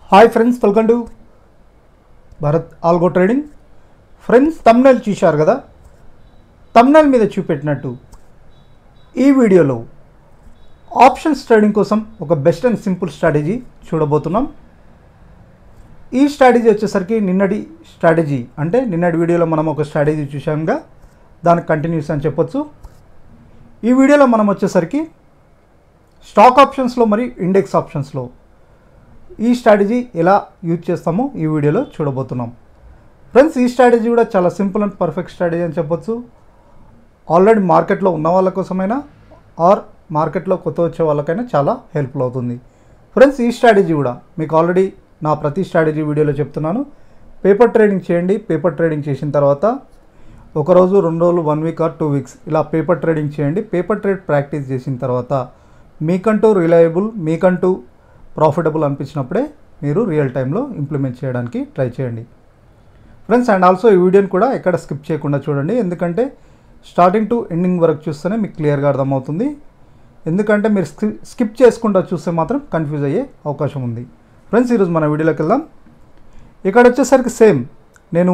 Hi friends, welcome to Bharat algo trading. Friends, thumbnail చూశారు కదా. Thumbnail మీద చూపెట్టినట్టు ఈ వీడియోలో ఆప్షన్స్ ట్రేడింగ్ కోసం ఒక బెస్ట్ అండ్ సింపుల్ స్ట్రాటజీ చూడబోతున్నాం. ఈ స్ట్రాటజీ వచ్చేసరికి నిన్నటి వీడియోలో మనం ఒక స్ట్రాటజీ చూసాంగా, దానికి కంటిన్యూస్ అని చెప్పొచ్చు. ఈ వీడియోలో మనం వచ్చేసరికి స్టాక్ ఆప్షన్స్లో మరియు ఇండెక్స్ ఆప్షన్స్లో ఈ స్ట్రాటజీ ఎలా యూజ్ చేస్తామో ఈ వీడియోలో చూడబోతున్నాం. ఫ్రెండ్స్, ఈ స్ట్రాటజీ కూడా చాలా సింపుల్ అండ్ పర్ఫెక్ట్ స్ట్రాటజీ అని చెప్పొచ్చు. ఆల్రెడీ మార్కెట్లో ఉన్న వాళ్ళ కోసమైనా ఆర్ మార్కెట్లో కొత్త వచ్చే వాళ్ళకైనా చాలా హెల్ప్ఫుల్ అవుతుంది. ఫ్రెండ్స్, ఈ స్ట్రాటజీ కూడా మీకు ఆల్రెడీ నా ప్రతి స్ట్రాటజీ వీడియోలో చెప్తున్నాను. పేపర్ ట్రేడింగ్ చేయండి. పేపర్ ట్రేడింగ్ చేసిన తర్వాత ఒకరోజు, 2 రోజులు, 1 వీక్ ఆర్ 2 వీక్స్ ఇలా పేపర్ ట్రేడింగ్ చేయండి. పేపర్ ట్రేడ్ ప్రాక్టీస్ చేసిన తర్వాత మీకంటూ రిలయబుల్, మీకంటూ ప్రాఫిటబుల్ అనిపించినప్పుడే మీరు రియల్ టైంలో ఇంప్లిమెంట్ చేయడానికి ట్రై చేయండి ఫ్రెండ్స్. అండ్ ఆల్సో ఈ వీడియోని కూడా ఎక్కడ స్కిప్ చేయకుండా చూడండి, ఎందుకంటే స్టార్టింగ్ టు ఎండింగ్ వరకు చూస్తేనే మీకు క్లియర్గా అర్థమవుతుంది. ఎందుకంటే మీరు స్కిప్ చేసుకుంటూ చూస్తే మాత్రం కన్ఫ్యూజ్ అయ్యే అవకాశం ఉంది. ఫ్రెండ్స్, ఈరోజు మన వీడియోలోకి వెళ్దాం. ఇక్కడ వచ్చేసరికి సేమ్ నేను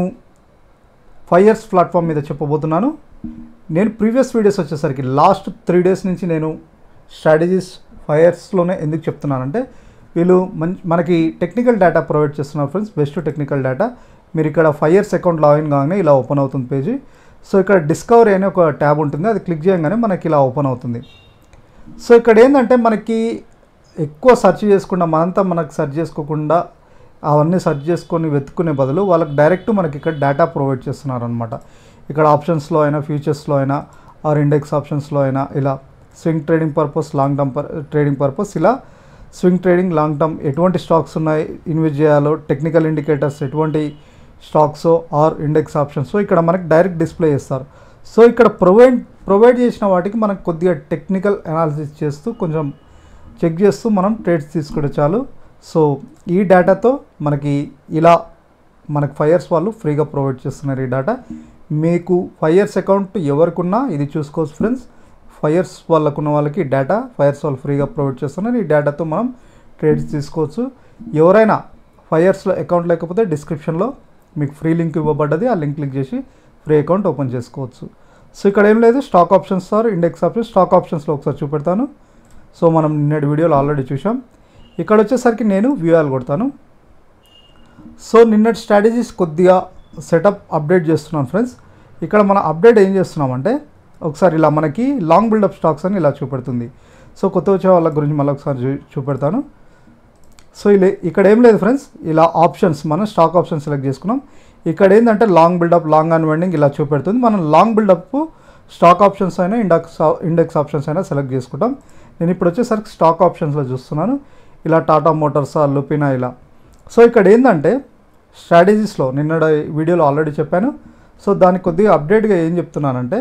5 years ప్లాట్ఫామ్ మీద చెప్పబోతున్నాను. నేను ప్రీవియస్ వీడియోస్ వచ్చేసరికి లాస్ట్ 3 days నుంచి నేను స్ట్రాటజీస్ 5 yearsలోనే ఎందుకు చెప్తున్నానంటే, వీళ్ళు మనకి టెక్నికల్ డేటా ప్రొవైడ్ చేస్తున్నారు ఫ్రెండ్స్, బెస్ట్ టెక్నికల్ డేటా. మీరు ఇక్కడ 5 years అకౌంట్ లాగిన్ కాగానే ఇలా ఓపెన్ అవుతుంది పేజీ. సో ఇక్కడ డిస్కవరీ అనే ఒక ట్యాబ్ ఉంటుంది, అది క్లిక్ చేయగానే మనకి ఇలా ఓపెన్ అవుతుంది. సో ఇక్కడ ఏంటంటే మనకి ఎక్కువ సెర్చ్ చేసుకుండా, మనకు సెర్చ్ చేసుకోకుండా అవన్నీ సెర్చ్ చేసుకొని వెతుక్కునే బదులు వాళ్ళకి డైరెక్ట్ మనకి ఇక్కడ డేటా ప్రొవైడ్ చేస్తున్నారు అనమాట. ఇక్కడ ఆప్షన్స్లో అయినా, ఫ్యూచర్స్లో అయినా, ఆర్ ఇండెక్స్ ఆప్షన్స్లో అయినా ఇలా swing trading purpose, long term trading purpose, ఇలా స్వింగ్ ట్రేడింగ్, లాంగ్ టర్మ్ ఎటువంటి స్టాక్స్ ఉన్నాయి, ఇన్వెస్ట్ చేయాలో, టెక్నికల్ ఇండికేటర్స్ ఎటువంటి స్టాక్స్ ఆర్ ఇండెక్స్ ఆప్షన్స్ ఇక్కడ మనకి డైరెక్ట్ డిస్ప్లే చేస్తారు. సో ఇక్కడ ప్రొవైడ్ చేసిన వాటికి మనకు కొద్దిగా టెక్నికల్ అనాలిసిస్ చేస్తూ, కొంచెం చెక్ చేస్తూ మనం ట్రేడ్స్ తీసుకుంటే చాలు. సో ఈ డేటాతో మనకి ఇలా మనకు 5 years వాళ్ళు ఫ్రీగా ప్రొవైడ్ చేస్తున్నారు ఈ డేటా. మీకు 5 years అకౌంట్ ఎవరికున్నా ఇది చూసుకోవచ్చు ఫ్రెండ్స్. 5 years వాళ్ళకున్న వాళ్ళకి డేటా 5 years వాళ్ళు ఫ్రీగా ప్రొవైడ్ చేస్తున్నారు. ఈ డేటాతో మనం ట్రేడ్స్ తీసుకోవచ్చు. ఎవరైనా 5 yearsలో అకౌంట్ లేకపోతే డిస్క్రిప్షన్లో మీకు ఫ్రీ లింక్ ఇవ్వబడ్డది, ఆ లింక్ క్లిక్ చేసి ఫ్రీ అకౌంట్ ఓపెన్ చేసుకోవచ్చు. సో ఇక్కడ ఏం లేదు, stock options or index options. Stock ఆప్షన్స్లో ఒకసారి చూపెడతాను. సో మనం నిన్నటి వీడియోలో ఆల్రెడీ చూసాం. ఇక్కడ వచ్చేసరికి నేను వ్యూఆల్ కొడతాను. సో నిన్నటి స్ట్రాటజీస్ కొద్దిగా సెటప్ అప్డేట్ చేస్తున్నాను ఫ్రెండ్స్. ఇక్కడ మన అప్డేట్ ఏం చేస్తున్నామంటే, ఒకసారి ఇలా మనకి లాంగ్ బిల్డప్ స్టాక్స్ అని ఇలా చూపెడుతుంది. సో కొత్త వచ్చే వాళ్ళ గురించి మళ్ళీ ఒకసారి చూపెడతాను. సో ఇక్కడ ఏం లేదు ఫ్రెండ్స్, ఇలా ఆప్షన్స్, మనం స్టాక్ ఆప్షన్స్ సెలెక్ట్ చేసుకున్నాం. ఇక్కడ ఏంటంటే లాంగ్ బిల్డప్, లాంగ్ అన్వైండింగ్ ఇలా చూపెడుతుంది. మనం లాంగ్ బిల్డప్ స్టాక్ ఆప్షన్స్ అయినా, ఇండెక్స్ ఆప్షన్స్ అయినా సెలెక్ట్ చేసుకుంటాం. నేను ఇప్పుడు వచ్చేసరికి స్టాక్ ఆప్షన్స్లో చూస్తున్నాను. ఇలా టాటా మోటార్స్, లుపినా ఇలా. సో ఇక్కడ ఏంటంటే స్ట్రాటజీస్లో నిన్నటి వీడియోలో ఆల్రెడీ చెప్పాను. సో దానికి కొద్దిగా అప్డేట్గా ఏం చెప్తున్నానంటే,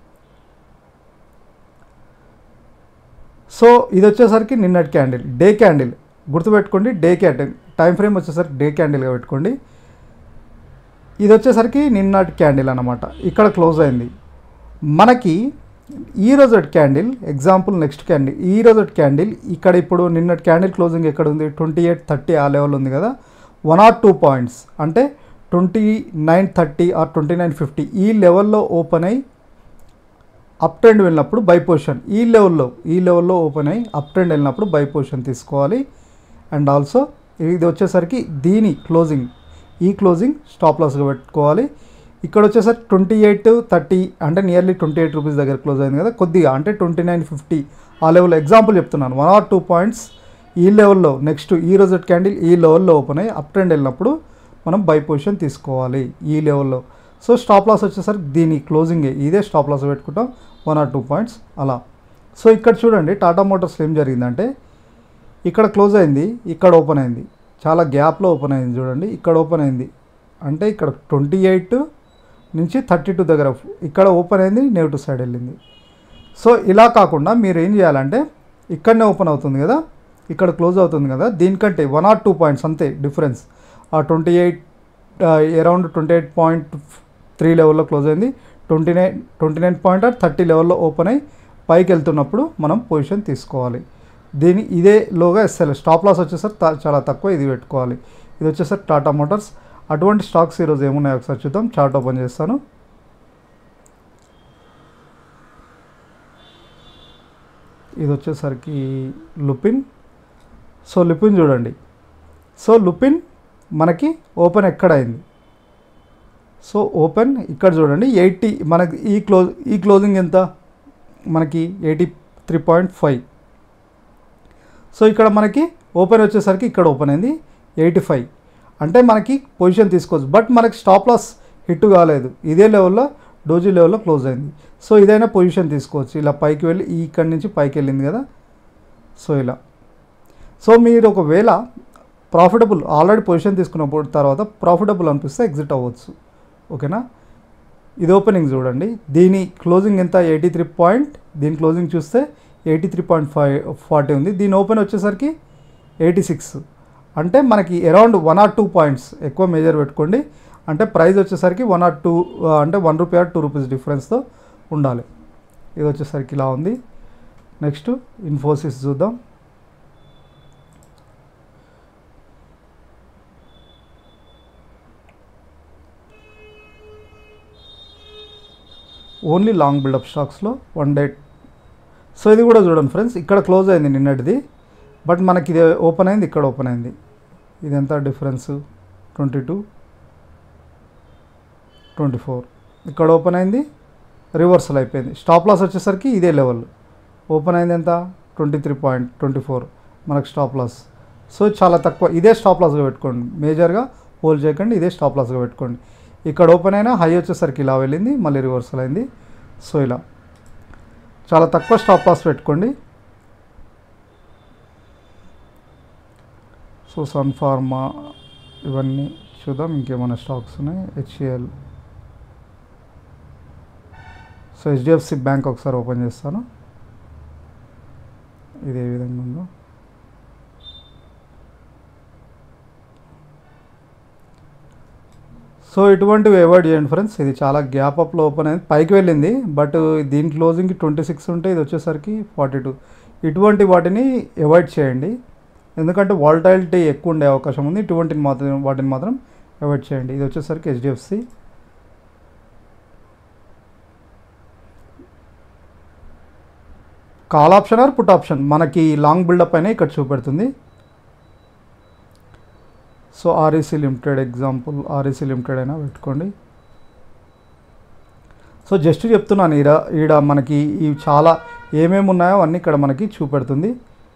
సో ఇది వచ్చేసరికి నిన్నటి క్యాండిల్, డే క్యాండిల్ గుర్తుపెట్టుకోండి. డే క్యాండిల్ టైం ఫ్రేమ్ వచ్చేసరికి డే క్యాండిల్గా పెట్టుకోండి. ఇది వచ్చేసరికి నిన్నటి క్యాండిల్ అన్నమాట. ఇక్కడ క్లోజ్ అయింది మనకి. ఈ రోజు క్యాండిల్ ఎగ్జాంపుల్, నెక్స్ట్ క్యాండిల్, ఈ రోజు క్యాండిల్ ఇక్కడ ఇప్పుడు నిన్నటి క్యాండిల్ క్లోజింగ్ ఎక్కడ ఉంది, 2830 ఆ లెవెల్ ఉంది కదా. 1 or 2 points అంటే 2930 ఆర్ 2950 ఈ లెవెల్లో ఓపెన్ అయ్యి అప్ ట్రెండ్ వెళ్ళినప్పుడు బై పొజిషన్, ఈ లెవెల్లో ఓపెన్ అయ్యి అప్ ట్రెండ్ వెళ్ళినప్పుడు బై పొజిషన్ తీసుకోవాలి. అండ్ ఆల్సో ఇది వచ్చేసరికి దీని క్లోజింగ్ స్టాప్ లాస్గా పెట్టుకోవాలి. ఇక్కడ వచ్చేసరికి 2830 అంటే నియర్లీ 28 రూపీస్ దగ్గర క్లోజ్ అయింది కదా. కొద్దిగా అంటే 2950 ఆ లెవెల్లో ఎగ్జాంపుల్ చెప్తున్నాను. 1 or 2 points ఈ లెవెల్లో, నెక్స్ట్ ఈ రోజు క్యాండిల్ ఈ లెవెల్లో ఓపెన్ అయ్యి అప్ ట్రెండ్ వెళ్ళినప్పుడు మనం బై పొజిషన్ తీసుకోవాలి ఈ లెవెల్లో. సో స్టాప్ లాస్ వచ్చేసరికి దీని క్లోజింగ్ ఇదే స్టాప్ లాస్ పెట్టుకుంటాం, 1 or 2 points అలా. సో ఇక్కడ చూడండి టాటా మోటార్స్లో ఏం జరిగిందంటే, ఇక్కడ క్లోజ్ అయింది, ఇక్కడ ఓపెన్ అయింది, చాలా గ్యాప్లో ఓపెన్ అయింది చూడండి. ఇక్కడ ఓపెన్ అయింది అంటే ఇక్కడ 28 నుంచి 32 దగ్గర ఇక్కడ ఓపెన్ అయింది, నెగిటివ్ సైడ్ వెళ్ళింది. సో ఇలా కాకుండా మీరు ఏం చేయాలంటే, ఇక్కడనే ఓపెన్ అవుతుంది కదా, ఇక్కడ క్లోజ్ అవుతుంది కదా, దీనికంటే 1 or 2 points అంతే డిఫరెన్స్. ఆ 28 అరౌండ్ 28.3 లెవెల్లో క్లోజ్ అయింది, 29 point or 30 లెవెల్లో ఓపెన్ అయ్యి పైకి వెళ్తున్నప్పుడు మనం పొజిషన్ తీసుకోవాలి. ఇదే లోగా ఎస్ఎల్. స్టాప్ లాస్ వచ్చేసరికి చాలా తక్కువ, ఇది పెట్టుకోవాలి. ఇది వచ్చేసరికి టాటా మోటార్స్. అటువంటి స్టాక్స్ ఈరోజు ఏమున్నాయో ఒకసారి చూద్దాం. చార్ట్ ఓపెన్ చేస్తాను. ఇది వచ్చేసరికి లుపిన్. సో లుపిన్ చూడండి. సో లుపిన్ మనకి ఓపెన్ ఎక్కడ అయింది? సో ఓపెన్ ఇక్కడ చూడండి 80. మనకి ఈ క్లోజింగ్ ఎంత? మనకి 83.5. సో ఇక్కడ మనకి ఓపెన్ వచ్చేసరికి ఇక్కడ ఓపెన్ అయింది 85. అంటే మనకి పొజిషన్ తీసుకోవచ్చు. బట్ మనకి స్టాప్ లాస్ హిట్ కాలేదు. ఇదే లెవెల్లో డోజీ లెవెల్లో క్లోజ్ అయింది. సో ఇదైనా పొజిషన్ తీసుకోవచ్చు. ఇలా పైకి వెళ్ళి ఇక్కడి నుంచి పైకి వెళ్ళింది కదా. సో ఇలా. సో మీరు ఒకవేళ ప్రాఫిటబుల్ ఆల్రెడీ పొజిషన్ తీసుకున్న తర్వాత ప్రాఫిటబుల్ అనిపిస్తే ఎగ్జిట్ అవ్వచ్చు. ఓకేనా? ఇది ఓపెనింగ్ చూడండి. దీని క్లోజింగ్ ఎంత? 83. దీని క్లోజింగ్ చూస్తే 83.40 ఉంది. దీని ఓపెన్ వచ్చేసరికి 86. అంటే మనకి అరౌండ్ 1 or 2 పాయింట్స్ ఎక్కువ మేజర్ పెట్టుకోండి. అంటే ప్రైస్ వచ్చేసరికి 1 or 2 అంటే 1 రూపీ or 2 రూపీస్ డిఫరెన్స్తో ఉండాలి. ఇది వచ్చేసరికి ఇలా ఉంది. నెక్స్ట్ ఇన్ఫోసిస్ చూద్దాం. ఓన్లీ లాంగ్ బిల్డప్ స్టాక్స్లో 1 డే. సో ఇది కూడా చూడండి ఫ్రెండ్స్, ఇక్కడ క్లోజ్ అయింది నిన్నటిది. బట్ మనకి ఇది ఓపెన్ అయింది, ఇక్కడ ఓపెన్ అయింది. ఇది ఎంత డిఫరెన్స్? 22, 24. ఇక్కడ ఓపెన్ అయింది, రివర్సల్ అయిపోయింది. స్టాప్ లాస్ వచ్చేసరికి ఇదే లెవెల్. ఓపెన్ అయింది ఎంత? 23.24 మనకు స్టాప్ లాస్. సో చాలా తక్కువ. ఇదే స్టాప్ లాస్గా పెట్టుకోండి. మేజర్గా హోల్డ్ చేయకండి, ఇదే స్టాప్ లాస్గా పెట్టుకోండి. ఇక్కడ ఓపెన్ అయినా హై వచ్చేసరికి ఇలా వెళ్ళింది, మళ్ళీ రివర్సల్ అయింది. సో ఇలా చాలా తక్కువ స్టాప్ లాస్ పెట్టుకోండి. సో సన్ ఫార్మా ఇవన్నీ చూద్దాం. ఇంకేమైనా స్టాక్స్ ఉన్నాయి. హెచ్ఏఎల్. సో హెచ్డిఎఫ్సి బ్యాంక్ ఒకసారి ఓపెన్ చేస్తాను. ఇది ఏ విధంగా ఉందో. సో ఇటువంటివి అవాయిడ్ చేయండి ఫ్రెండ్స్. ఇది చాలా గ్యాప్ అప్లో ఓపెన్ అయింది, పైకి వెళ్ళింది. బట్ దీని క్లోజింగ్కి 26 ఉంటే ఇది వచ్చేసరికి 42. ఇటువంటి వాటిని అవాయిడ్ చేయండి. ఎందుకంటే వాలటాలిటీ ఎక్కువ ఉండే అవకాశం ఉంది. వాటిని మాత్రం అవాయిడ్ చేయండి. ఇది వచ్చేసరికి HDFC. Call option or put option మనకి లాంగ్ బిల్డప్ అయినా ఇక్కడ చూపెడుతుంది. So REC limited example, REC limited అయినా పెట్టుకోండి. సో జస్ట్ చెప్తున్నాను, ఈడ మనకి ఇవి చాలా ఏమేమి ఉన్నాయో అన్నీ ఇక్కడ మనకి చూపెడుతుంది.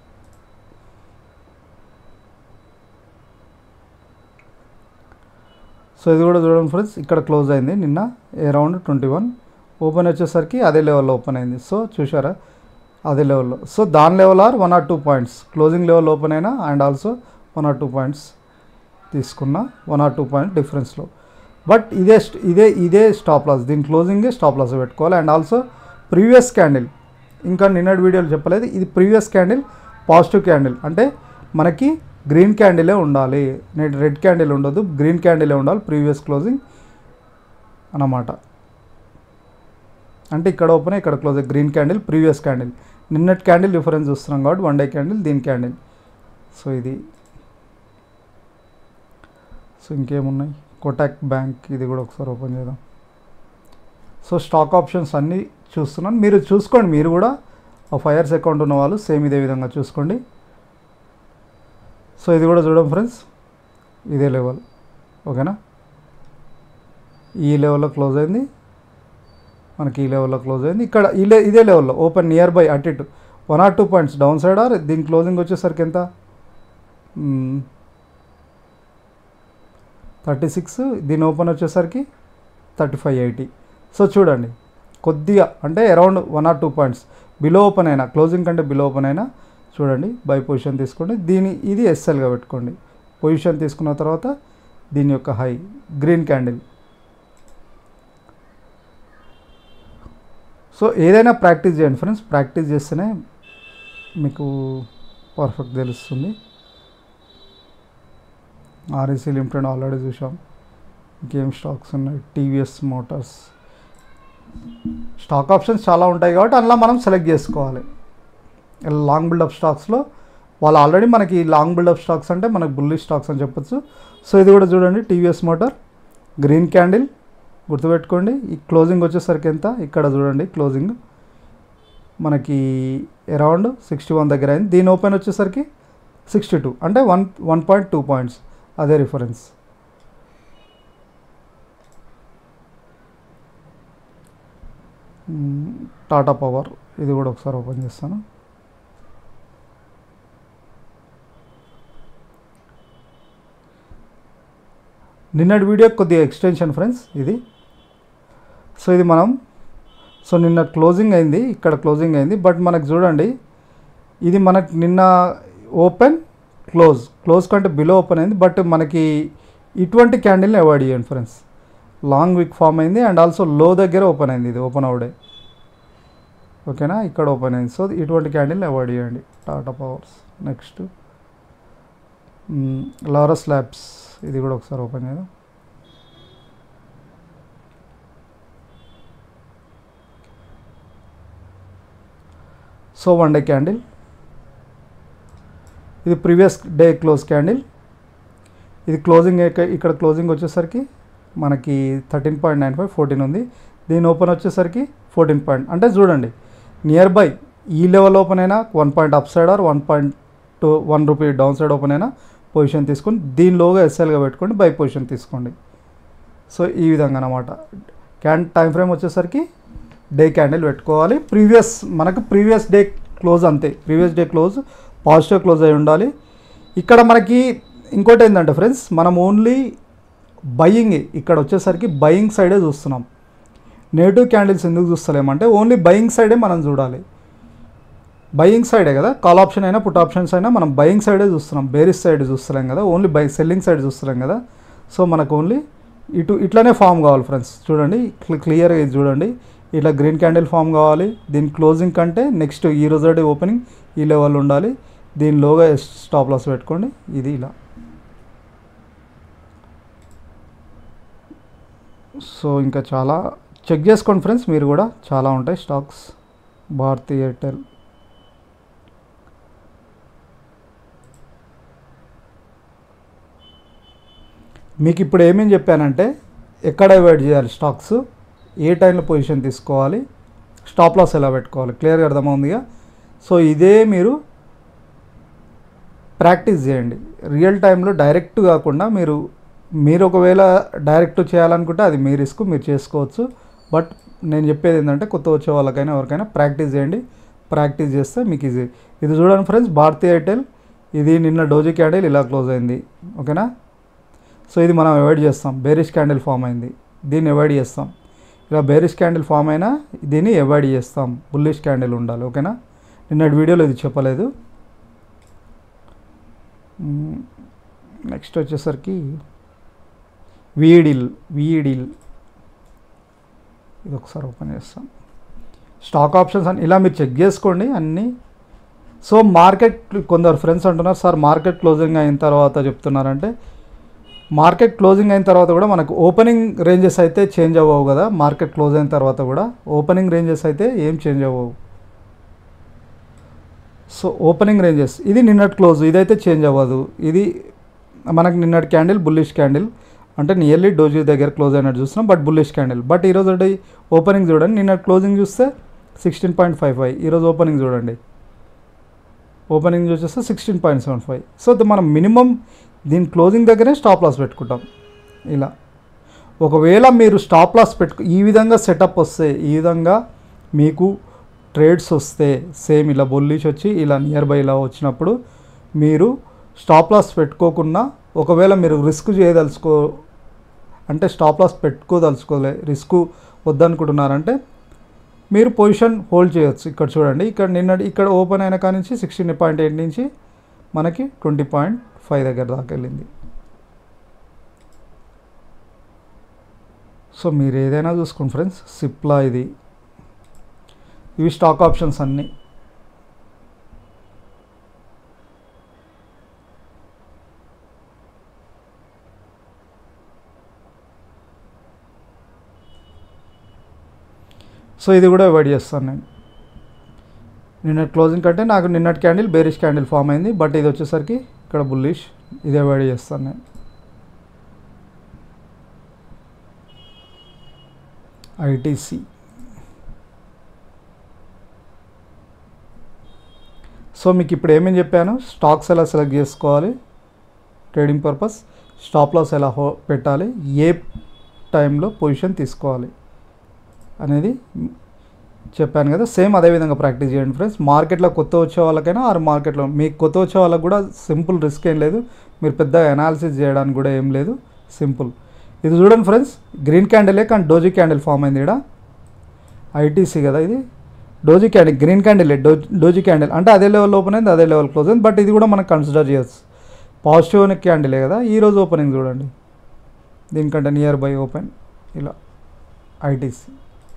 సో ఇది కూడా చూడండి ఫ్రెండ్స్, ఇక్కడ క్లోజ్ అయింది నిన్న అరౌండ్ 21. ఓపెన్ వచ్చేసరికి అదే లెవెల్లో ఓపెన్ అయింది. సో చూసారా, అదే లెవెల్లో. సో దాని level or 1 or 2 points closing level open అయినా అండ్ ఆల్సో 1 or 2 పాయింట్స్ తీసుకున్న 1 or 2 పాయింట్ డిఫరెన్స్లో. బట్ ఇదే స్టాప్ లాస్. దీని క్లోజింగే స్టాప్ లాస్ పెట్టుకోవాలి. అండ్ ఆల్సో ప్రీవియస్ క్యాండిల్, ఇంకా నిన్నటి వీడియోలో చెప్పలేదు, ఇది ప్రీవియస్ క్యాండిల్ పాజిటివ్ క్యాండిల్. అంటే మనకి గ్రీన్ క్యాండిలే ఉండాలి, రెడ్ క్యాండిల్ ఉండదు, గ్రీన్ క్యాండిలే ఉండాలి ప్రీవియస్ క్లోజింగ్ అన్నమాట. అంటే ఇక్కడ ఓపెన్ ఇక్కడ close green candle previous candle. నిన్నటి క్యాండిల్ డిఫరెన్స్ చూస్తున్నాం కాబట్టి 1 డే క్యాండిల్, దీని క్యాండిల్. సో ఇది. సో ఇంకేమున్నాయి? కోటాక్ బ్యాంక్, ఇది కూడా ఒకసారి ఓపెన్ చేద్దాం. సో స్టాక్ ఆప్షన్స్ అన్నీ చూస్తున్నాను, మీరు చూసుకోండి. మీరు కూడా 5 years అకౌంట్ ఉన్న వాళ్ళు సేమ్ ఇదే విధంగా చూసుకోండి. సో ఇది కూడా చూడండి ఫ్రెండ్స్, ఇదే లెవెల్. ఓకేనా? ఈ లెవెల్లో క్లోజ్ అయింది, మనకి ఈ లెవెల్లో క్లోజ్ అయింది. ఇక్కడ ఇదే లెవెల్లో ఓపెన్ నియర్ బై అట్ ఇటు 1 or 2 points down side or దీని క్లోజింగ్ వచ్చేసరికి ఎంత? 36. దీని ఓపెన్ వచ్చేసరికి 35.80. సో చూడండి, కొద్దిగా అంటే around 1 or 2 points below open అయినా, క్లోజింగ్ కంటే బిలో ఓపెన్ అయినా చూడండి బై పొజిషన్ తీసుకోండి. ఇది ఎస్ఎల్గా పెట్టుకోండి. పొజిషన్ తీసుకున్న తర్వాత దీని యొక్క హై గ్రీన్ క్యాండిల్. సో ఏదైనా ప్రాక్టీస్ చేయండి ఫ్రెండ్స్, ప్రాక్టీస్ చేస్తేనే మీకు పర్ఫెక్ట్ తెలుస్తుంది. ఆర్ఈసీ లిమిటెడ్ ఆల్రెడీ చూసాం. ఇంకేం స్టాక్స్ ఉన్నాయి? TVS Motors. స్టాక్ ఆప్షన్స్ చాలా ఉంటాయి కాబట్టి అందులో మనం సెలెక్ట్ చేసుకోవాలి. లాంగ్ బిల్డప్ స్టాక్స్లో వాళ్ళు ఆల్రెడీ మనకి లాంగ్ బిల్డప్ స్టాక్స్ అంటే మనకు బుల్లిష్ స్టాక్స్ అని చెప్పొచ్చు. సో ఇది కూడా చూడండి, టీవీఎస్ మోటార్ గ్రీన్ క్యాండిల్ గుర్తుపెట్టుకోండి. ఈ క్లోజింగ్ వచ్చేసరికి ఎంత, ఇక్కడ చూడండి క్లోజింగ్ మనకి అరౌండ్ 61 దగ్గర అయింది. దీని ఓపెన్ వచ్చేసరికి 62 అంటే 1.2 పాయింట్స్, అదే రిఫరెన్స్. టాటా పవర్ ఇది కూడా ఒకసారి ఓపెన్ చేస్తాను. నిన్నటి వీడియో కొద్దిగా ఎక్స్టెన్షన్ ఫ్రెండ్స్ ఇది. సో ఇది మనం నిన్న క్లోజింగ్ అయింది, ఇక్కడ క్లోజింగ్ అయింది. బట్ మనకు చూడండి ఇది మనకు నిన్న ఓపెన్ క్లోజ్ కంటే బిలో ఓపెన్ అయింది. బట్ మనకి ఇటువంటి క్యాండిల్ని అవాయిడ్ చేయండి ఫ్రెండ్స్. లాంగ్ విక్ ఫామ్ అయింది అండ్ ఆల్సో లో దగ్గర ఓపెన్ అయింది, ఇది ఓపెన్ అవుడే, ఓకేనా, ఇక్కడ ఓపెన్ అయింది. సో ఇటువంటి క్యాండిల్ని అవాయిడ్ చేయండి. Tata powers. Next Laurus labs, ఇది కూడా ఒకసారి ఓపెన్ చేద్దాం. సో 1 డే క్యాండిల్, ఇది ప్రీవియస్ డే క్లోజ్ క్యాండిల్. ఇది క్లోజింగ్ ఇక్కడ క్లోజింగ్ వచ్చేసరికి మనకి 13.95 14 ఉంది. దీని ఓపెన్ వచ్చేసరికి 14 పాయింట్, అంటే చూడండి నియర్ బై ఈ లెవెల్ ఓపెన్ అయినా 1 point up side or 1 rupee down side open అయినా పొజిషన్ తీసుకొని దీనిలోగా ఎస్ఎల్గా పెట్టుకోండి, బై పొజిషన్ తీసుకోండి. సో ఈ విధంగా అన్నమాట. టైం ఫ్రేమ్ వచ్చేసరికి డే క్యాండిల్ పెట్టుకోవాలి. మనకు ప్రీవియస్ డే క్లోజ్ అంతే, previous day close positive close అయి ఉండాలి. ఇక్కడ మనకి ఇంకోటి ఏంటంటే ఫ్రెండ్స్, మనం ఓన్లీ బయింగ్, ఇక్కడ వచ్చేసరికి బయింగ్ సైడే చూస్తున్నాం. నెగిటివ్ క్యాండిల్స్ ఎందుకు చూస్తలేమంటే ఓన్లీ బయింగ్ సైడే మనం చూడాలి. బయింగ్ సైడే కదా, కాల్ ఆప్షన్ అయినా పుట్ ఆప్షన్స్ అయినా మనం బయింగ్ సైడే చూస్తున్నాం, బేరిష్ సైడ్ చూస్తలేం కదా, ఓన్లీ సెల్లింగ్ సైడ్ చూస్తలేం కదా. సో మనకు ఓన్లీ ఇట్లానే ఫామ్ కావాలి ఫ్రెండ్స్. చూడండి క్లియర్గా ఇది చూడండి, ఇట్లా గ్రీన్ క్యాండిల్ ఫామ్ కావాలి. దీని క్లోజింగ్ కంటే నెక్స్ట్ ఈ రోజు ఓపెనింగ్ ఈ లెవెల్ ఉండాలి. దీనిలోగా స్టాప్ లాస్ పెట్టుకోండి, ఇది ఇలా. సో ఇంకా చాలా చెక్ చేసుకోండి ఫ్రెండ్స్, మీరు కూడా చాలా ఉంటాయి స్టాక్స్. భారతీ ఎయిర్టెల్, మీకు ఇప్పుడు ఏమేమి చెప్పానంటే ఎక్కడ అవాయిడ్ చేయాలి స్టాక్స్, ఏ టైంలో పొజిషన్ తీసుకోవాలి, స్టాప్ లాస్ ఎలా పెట్టుకోవాలి, క్లియర్గా అర్థమవుతుందిగా. సో ఇదే మీరు ప్రాక్టీస్ చేయండి రియల్ టైంలో, డైరెక్ట్ కాకుండా. మీరు ఒకవేళ డైరెక్ట్ చేయాలనుకుంటే అది మీ రిస్క్, మీరు చేసుకోవచ్చు. బట్ నేను చెప్పేది ఏంటంటే కొత్త వచ్చే వాళ్ళకైనా ఎవరికైనా ప్రాక్టీస్ చేయండి. ప్రాక్టీస్ చేస్తే మీకు ఈజీ. ఇది చూడండి ఫ్రెండ్స్, భారతీ ఎయిర్టెల్, ఇది నిన్న డోజీ క్యాండిల్ ఇలా క్లోజ్ అయింది, ఓకేనా. సో ఇది మనం అవాయిడ్ చేస్తాం, బేరిష్ క్యాండిల్ ఫామ్ అయింది, దీన్ని అవాయిడ్ చేస్తాం. ఇలా బేరిష్ క్యాండిల్ ఫామ్ అయినా దీన్ని అవాయిడ్ చేస్తాం, బుల్లిష్ క్యాండిల్ ఉండాలి, ఓకేనా. నిన్నటి వీడియోలో ఇది చెప్పలేదు. నెక్స్ట్ వచ్చేసరికి వీడిల్, ఇది ఒకసారి ఓపెన్ చేస్తాం. స్టాక్ ఆప్షన్స్ అని ఇలా మీరు చెక్ చేసుకోండి అన్నీ. సో మార్కెట్, కొందరు ఫ్రెండ్స్ అంటున్నారు సార్ మార్కెట్ క్లోజింగ్ అయిన తర్వాత చెప్తున్నారంటే, మార్కెట్ క్లోజింగ్ అయిన తర్వాత కూడా మనకు ఓపెనింగ్ రేంజెస్ అయితే చేంజ్ అవ్వవు కదా. మార్కెట్ క్లోజ్ అయిన తర్వాత కూడా ఓపెనింగ్ రేంజెస్ అయితే ఏం చేంజ్ అవ్వవు. సో ఓపెనింగ్ రేంజెస్ ఇది నిన్నటి క్లోజ్, ఇదైతే చేంజ్ అవ్వదు. ఇది మనకు నిన్నటి క్యాండిల్ బుల్లిష్ క్యాండిల్, అంటే నియర్లీ డోజీ దగ్గర క్లోజ్ అయినట్టు చూస్తున్నాం, బట్ బుల్లిష్ క్యాండిల్. బట్ ఈరోజు ఓపెనింగ్ చూడండి, నిన్నటి క్లోజింగ్ చూస్తే 16.55, ఈరోజు ఓపెనింగ్ చూడండి, ఓపెనింగ్ చూసేస్తే 16.75. సో మనం మినిమం దీని క్లోజింగ్ దగ్గరే స్టాప్ లాస్ పెట్టుకుంటాం ఇలా. ఒకవేళ మీరు స్టాప్ లాస్ ఈ విధంగా సెటప్ వస్తే, ఈ విధంగా మీకు ట్రేడ్స్ వస్తే, సేమ్ ఇలా బుల్లిష్ వచ్చి ఇలా నియర్ బై ఇలా వచ్చినప్పుడు మీరు స్టాప్ లాస్ పెట్టుకోకుండా, ఒకవేళ మీరు రిస్క్ అంటే స్టాప్ లాస్ పెట్టుకోదలుచుకోలే, రిస్క్ వద్దనుకుంటున్నారంటే మీరు పొజిషన్ హోల్డ్ చేయొచ్చు. ఇక్కడ చూడండి, ఇక్కడ ఓపెన్ అయిన కాడి నుంచి 16.8 నుంచి మనకి 20.5 దగ్గర దాకా వెళ్ళింది. సో మీరు ఏదైనా చూసుకోండి ఫ్రెండ్స్. సిప్లా, ఇవి స్టాక్ ఆప్షన్స్ అన్నీ. సో ఇది కూడా అవాయిడ్ చేస్తాను నిన్నటి క్లోజింగ్ కంటే నాకు నిన్నటి క్యాండిల్ బేరిష్ క్యాండిల్ ఫామ్ అయింది, బట్ ఇది వచ్చేసరికి ఇక్కడ బుల్లిష్, ఇదే అవాయిడ్ చేస్తాను నేను. ఐటీసీ సో మీకు ఇప్పుడు ఏమేమి చెప్పాను, స్టాక్స్ ఎలా సెలెక్ట్ చేసుకోవాలి ట్రేడింగ్ పర్పస్, స్టాప్ లాస్ ఎలా పెట్టాలి, ఏ టైంలో పొజిషన్ తీసుకోవాలి అనేది చెప్పాను కదా. సేమ్ అదేవిధంగా ప్రాక్టీస్ చేయండి ఫ్రెండ్స్. మార్కెట్లో కొత్త వచ్చే వాళ్ళకైనా ఆరు మార్కెట్లో మీకు కొత్త వచ్చే వాళ్ళకి కూడా సింపుల్, రిస్క్ ఏం లేదు, మీరు పెద్దగా అనాలిసిస్ చేయడానికి కూడా ఏం లేదు, సింపుల్. ఇది చూడండి ఫ్రెండ్స్, గ్రీన్ క్యాండిలే కానీ డోజీ క్యాండిల్ ఫామ్ అయింది ఇక్కడ. ఐటీసీ కదా ఇది, doji candle, green candle doji candle అంటే అదే లెవెల్ ఓపెన్ అయింది, అదే లెవెల్ క్లోజ్ అయింది, బట్ ఇది కూడా మనం కన్సిడర్ చేయొచ్చు. పాజిటివ్ అనే క్యాండిలే కదా. ఈరోజు ఓపెనింగ్ చూడండి, దీనికంటే నియర్ బై ఓపెన్ ఇలా ఐటీసీ.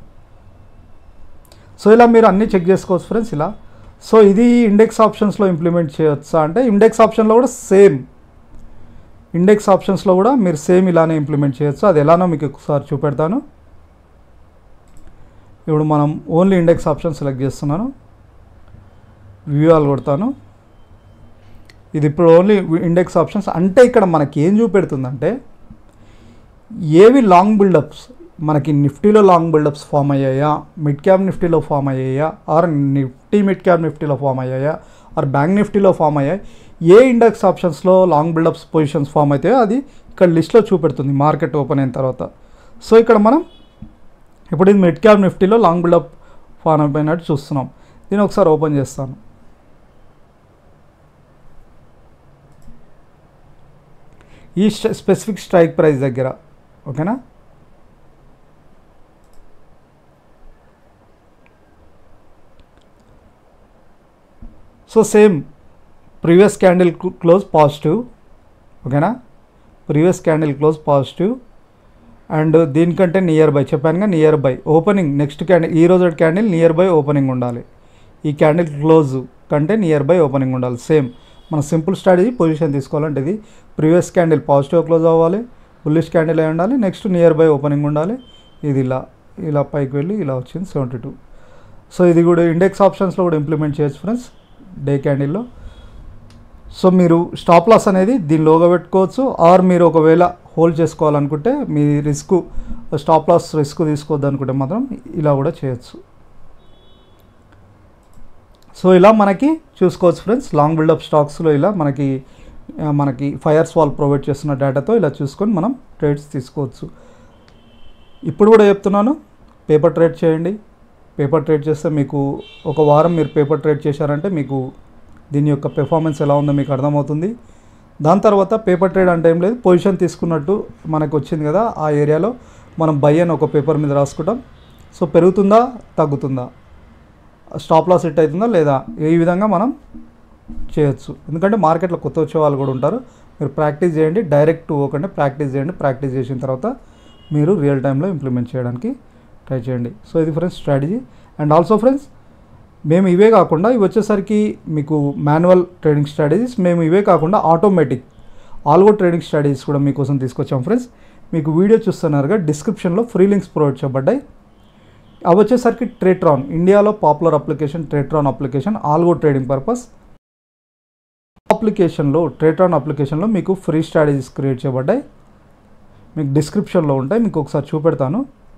సో ఇలా మీరు అన్నీ చెక్ చేసుకోవచ్చు ఫ్రెండ్స్ ఇలా. సో ఇది ఇండెక్స్ ఆప్షన్స్లో ఇంప్లిమెంట్ చేయొచ్చా అంటే ఇండెక్స్ ఆప్షన్లో కూడా సేమ్, ఇండెక్స్ ఆప్షన్స్లో కూడా మీరు సేమ్ ఇలానే ఇంప్లిమెంట్ చేయొచ్చు. అది ఎలానో మీకు ఒకసారి చూపెడతాను. ఇప్పుడు మనం ఓన్లీ ఇండెక్స్ ఆప్షన్ సెలెక్ట్ చేస్తున్నాను, వ్యూ ఆల్ కొడతాను. ఇది ఇప్పుడు ఓన్లీ ఇండెక్స్ ఆప్షన్స్ అంటే ఇక్కడ మనకి ఏం చూపెడుతుందంటే ఏవి లాంగ్ బిల్డప్స్, మనకి నిఫ్టీలో లాంగ్ బిల్డప్స్ ఫామ్ అయ్యాయా, మిడ్ క్యాప్ నిఫ్టీలో ఫామ్ అయ్యాయా, ఆర్ నిఫ్టీ మిడ్ క్యాప్ నిఫ్టీలో ఫామ్ అయ్యాయా, ఆర్ బ్యాంక్ నిఫ్టీలో ఫామ్ అయ్యాయి, ఏ ఇండెక్స్ ఆప్షన్స్లో లాంగ్ బిల్డప్స్ పొజిషన్స్ ఫామ్ అవుతాయో అది ఇక్కడ లిస్ట్లో చూపెడుతుంది మార్కెట్ ఓపెన్ అయిన తర్వాత. సో ఇక్కడ మనం ఇప్పుడు ఇది మిడ్ క్యాప్ నిఫ్టీలో లాంగ్ బిల్డప్ ఫామ్ అయిపోయినట్టు చూస్తున్నాం. దీన్ని ఒకసారి ఓపెన్ చేస్తాను. ఈ స్పెసిఫిక్ స్ట్రైక్ ప్రైస్ దగ్గర ఓకేనా. So same previous candle close positive ఓకేనా, previous candle close positive and దీనికంటే నియర్ బై చెప్పానుగా, near by opening next candle, ఈ రోజు క్యాండిల్ నియర్ బై ఓపెనింగ్ ఉండాలి, ఈ క్యాండిల్ క్లోజ్ కంటే నియర్ బై ఓపెనింగ్ ఉండాలి. సేమ్ మన సింపుల్ స్ట్రాటజీ పొజిషన్ తీసుకోవాలంటే ఇది ప్రీవియస్ క్యాండిల్ పాజిటివ్ క్లోజ్ అవ్వాలి, బుల్లిష్ క్యాండిల్ అయి ఉండాలి, నెక్స్ట్ నియర్ బై ఓపెనింగ్ ఉండాలి. ఇది ఇలా ఇలా పైకి వెళ్ళి ఇలా వచ్చింది 72. సో ఇది కూడా ఇండెక్స్ ఆప్షన్స్లో కూడా ఇంప్లిమెంట్ చేయొచ్చు ఫ్రెండ్స్ డే క్యాండిల్లో. సో మీరు స్టాప్ లాస్ అనేది దీనిలోగా పెట్టుకోవచ్చు, ఆర్ మీరు ఒకవేళ హోల్డ్ చేసుకోవాలనుకుంటే మీ రిస్క్ స్టాప్ లాస్ రిస్క్ తీసుకోవద్దు అనుకుంటే మాత్రం ఇలా కూడా చేయొచ్చు. సో ఇలా మనకి చూసుకోవచ్చు ఫ్రెండ్స్, లాంగ్ బిల్డప్ స్టాక్స్లో ఇలా మనకి ఫైర్స్ వాల్ ప్రొవైడ్ చేస్తున్న డేటాతో ఇలా చూసుకొని మనం ట్రేడ్స్ తీసుకోవచ్చు. ఇప్పుడు కూడా చెప్తున్నాను, పేపర్ ట్రేడ్ చేయండి. పేపర్ ట్రేడ్ చేస్తే మీకు ఒక వారం మీరు పేపర్ ట్రేడ్ చేశారంటే మీకు దీని యొక్క పెర్ఫార్మెన్స్ ఎలా ఉందో మీకు అర్థమవుతుంది. దాని తర్వాత పేపర్ ట్రేడ్ అంటే ఏం లేదు, పొజిషన్ తీసుకున్నట్టు మనకు వచ్చింది కదా ఆ ఏరియాలో మనం బై అని ఒక పేపర్ మీద రాసుకుంటాం. సో పెరుగుతుందా తగ్గుతుందా, స్టాప్ లాస్ హిట్ అవుతుందా లేదా, ఈ విధంగా మనం చేయొచ్చు. ఎందుకంటే మార్కెట్లో కొత్త వచ్చే వాళ్ళు కూడా ఉంటారు. మీరు ప్రాక్టీస్ చేయండి, డైరెక్ట్ పోకండి, ప్రాక్టీస్ చేయండి. ప్రాక్టీస్ చేసిన తర్వాత మీరు రియల్ టైంలో ఇంప్లిమెంట్ చేయడానికి ట్రై చేయండి. సో ఇది friends strategy. And also friends మేము ఇవే కాకుండా ఇవి వచ్చేసరికి మీకు మాన్యువల్ ట్రేడింగ్ స్ట్రాటజీస్, మేము ఇవే కాకుండా ఆటోమేటిక్ ఆల్గో ట్రేడింగ్ స్ట్రాటజీస్ కూడా మీకోసం తీసుకొచ్చాం ఫ్రెండ్స్. మీకు వీడియో చూస్తున్నారుగా డిస్క్రిప్షన్లో ఫ్రీ లింక్స్ ప్రొవైడ్ చేయబడ్డాయి. అవి వచ్చేసరికి ట్రేట్రాన్, ఇండియాలో popular application Tradetron application, algo trading purpose అప్లికేషన్లో ట్రేట్రాన్ అప్లికేషన్లో మీకు ఫ్రీ స్ట్రాటజీస్ క్రియేట్ చేయబడ్డాయి. మీకు డిస్క్రిప్షన్లో ఉంటాయి, మీకు ఒకసారి చూపెడతాను.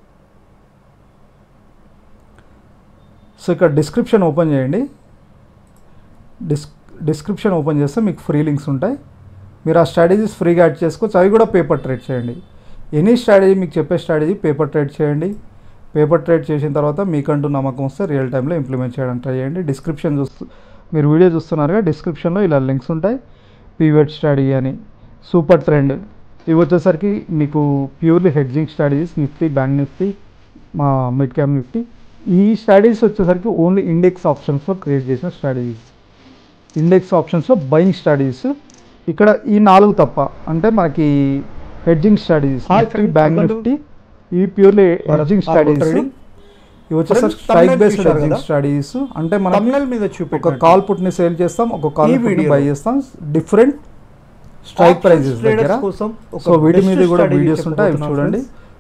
సో ఇక్కడ డిస్క్రిప్షన్ ఓపెన్ చేయండి. డిస్క్రిప్షన్ ఓపెన్ చేస్తే మీకు ఫ్రీ లింక్స్ ఉంటాయి. మీరు ఆ స్ట్రాటజీస్ ఫ్రీగా యాడ్ చేసుకోవచ్చు. అవి కూడా పేపర్ ట్రేడ్ చేయండి. ఎనీ స్ట్రాటజీ మీకు చెప్పే స్ట్రాటజీ పేపర్ ట్రేడ్ చేయండి. పేపర్ ట్రేడ్ చేసిన తర్వాత మీకంటూ నమ్మకం వస్తే రియల్ టైంలో ఇంప్లిమెంట్ చేయడానికి ట్రై చేయండి. డిస్క్రిప్షన్ మీరు వీడియో చూస్తున్నారుగా, డిస్క్రిప్షన్లో ఇలా లింక్స్ ఉంటాయి. పీవట్ స్ట్రాటజీ అని, సూపర్ ట్రెండ్, ఇవి వచ్చేసరికి మీకు purely hedging strategies, Nifty, bank Nifty, మా మిడ్ క్యాప్ నిఫ్టీ. ఈ స్ట్రాటజీస్ వచ్చేసరికి ఓన్లీ ఇండెక్స్ ఆప్షన్స్లో క్రియేట్ చేసిన స్ట్రాటజీస్, ఇండెక్స్ ఆప్షన్స్లో బయింగ్ స్ట్రాటజీస్. ఇక్కడ ఈ 4 తప్ప అంటే మనకి hedging strategies, Nifty, bank Nifty, ఇవి ప్యూర్లీ హెడ్జింగ్ స్ట్రాటజీస్. ఇవి వచ్చేసరికి స్ట్రైక్ బేస్డ్ హెడ్జింగ్ స్ట్రాటజీస్. అంటే మనం మీద ఒక కాల్ పుట్ని సేల్ చేస్తాం, ఒక కాల్ పుట్ని బై చేస్తాం డిఫరెంట్ స్ట్రైక్ ప్రైజెస్ దగ్గర. సో వీటి మీద కూడా వీడియోస్ ఉంటాయి, అవి చూడండి.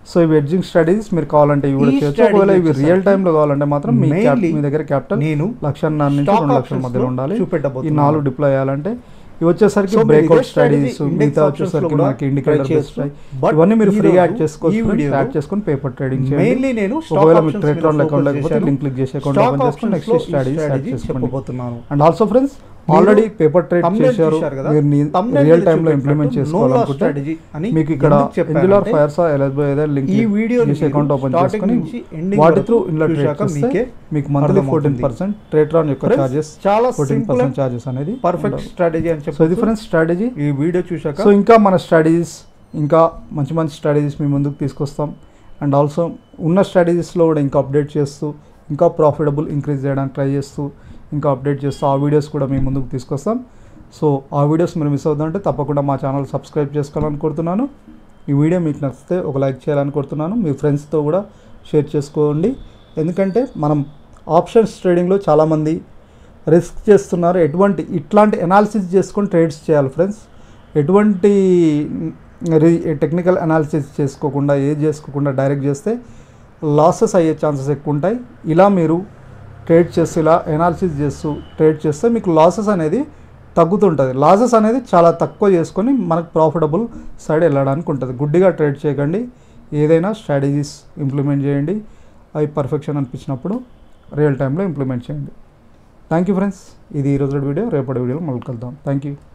సో ఇవి ఎడ్జింగ్ స్ట్రాటజీస్ మీరు కావాలంటే ఇవి కూడా చేయొచ్చు. ఒకవేళ ఇవి రియల్ టైంలో కావాలంటే మాత్రం మీ దగ్గర క్యాపిటల్ నేను 1,50,000 నుంచి 2,00,000 మధ్యలో ఉండాలి. ఈ 4 డిప్లాయ్ చేయాలంటే ఇవి వచ్చేసరికి బ్రేక్అవుట్ స్ట్రాటజీస్, మిగతా వచ్చేసరికి మనకి ఇండికేటర్ బేస్డ్ ఇవన్నీ మీరు ఫ్రీగా యాడ్ చేసుకోవచ్చు. యాడ్ చేసుకొని పేపర్ ట్రేడింగ్ చేయండి. ఒకవేళ మీకు ట్రేడ్ అకౌంట్ లేకపోతే లింక్ క్లిక్ చేసి అకౌంట్ ఓపెన్ చేసుకొని నెక్స్ట్ స్ట్రాటజీస్ యాడ్ చేసుకోండి. And also friends already paper trade చేశారు, మీరు రియల్ టైంలో ఇంప్లిమెంట్ చేసుకోవాలనుకుంటే మీకు ఇక్కడ యాంగులర్ ఫైర్స్ ఎలిజిబుల్ ఏదైనా లింక్ చేసి అకౌంట్ ఓపెన్ చేసుకొని వాటి త్రూ ఇంట్లో ట్రేడ్ చేస్తే మీకు మంత్లీ 14% ట్రేడ్ యొక్క చార్జెస్, చాలా 14% చార్జెస్ అనేది పర్ఫెక్ట్ స్ట్రాటజీ అని చెప్పి. సో ఇది ఫ్రెండ్స్ స్ట్రాటజీ. ఈ వీడియో చూశాక సో ఇంకా మన స్ట్రాటజీస్, ఇంకా మంచి మంచి స్ట్రాటజీస్ మీ ముందుకు తీసుకొస్తాం. అండ్ ఆల్సో ఉన్న స్ట్రాటజీస్లో కూడా ఇంకా అప్డేట్ చేస్తూ, ఇంకా ప్రాఫిటబుల్ ఇంక్రీజ్ చేయడానికి ట్రై చేస్తూ, ఇంకా అప్డేట్ చేస్తూ ఆ వీడియోస్ కూడా మీ ముందుకు తీసుకొస్తాం. సో ఆ వీడియోస్ మీరు మిస్ అవుతుందంటే తప్పకుండా మా ఛానల్ సబ్స్క్రైబ్ చేసుకోవాలని కోరుతున్నాను. ఈ వీడియో మీకు నచ్చితే ఒక లైక్ చేయాలని కోరుతున్నాను. మీ ఫ్రెండ్స్తో కూడా షేర్ చేసుకోండి. ఎందుకంటే మనం ఆప్షన్స్ ట్రేడింగ్లో చాలామంది రిస్క్ చేస్తున్నారు. ఇట్లాంటి అనాలిసిస్ చేసుకొని ట్రేడ్స్ చేయాలి ఫ్రెండ్స్. ఎటువంటి టెక్నికల్ అనాలిసిస్ చేసుకోకుండా, ఏది చేసుకోకుండా డైరెక్ట్ చేస్తే లాసెస్ అయ్యే ఛాన్సెస్ ఎక్కువ ఉంటాయి. ఇలా మీరు ట్రేడ్ చేస్తూ, ఇలా అనాలిసిస్ చేస్తూ ట్రేడ్ చేస్తే మీకు లాసెస్ అనేది తగ్గుతుంటుంది. లాసెస్ అనేది చాలా తక్కువ చేసుకొని మనకు ప్రాఫిటబుల్ సైడ్ వెళ్ళడానికి ఉంటుంది. గుడ్డిగా ట్రేడ్ చేయకండి. ఏదైనా స్ట్రాటజీస్ ఇంప్లిమెంట్ చేయండి. అవి పర్ఫెక్షన్ అనిపించినప్పుడు రియల్ టైంలో ఇంప్లిమెంట్ చేయండి. Thank you friends. ఇది ఈరోజు వీడియో. రేపటి వీడియోలో మళ్ళీ కలుద్దాం. Thank you.